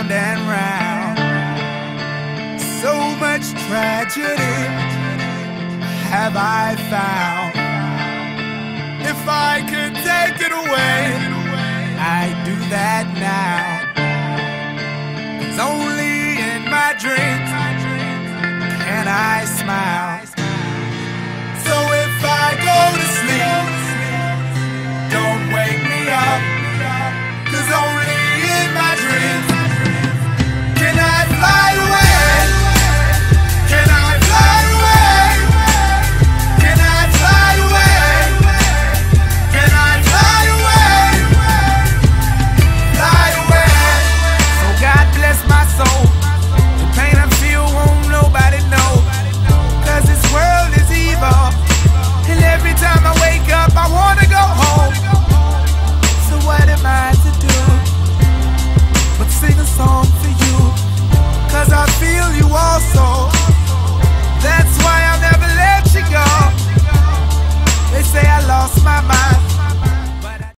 round and round. So much tragedy have I found. If I could take it away, I'd do that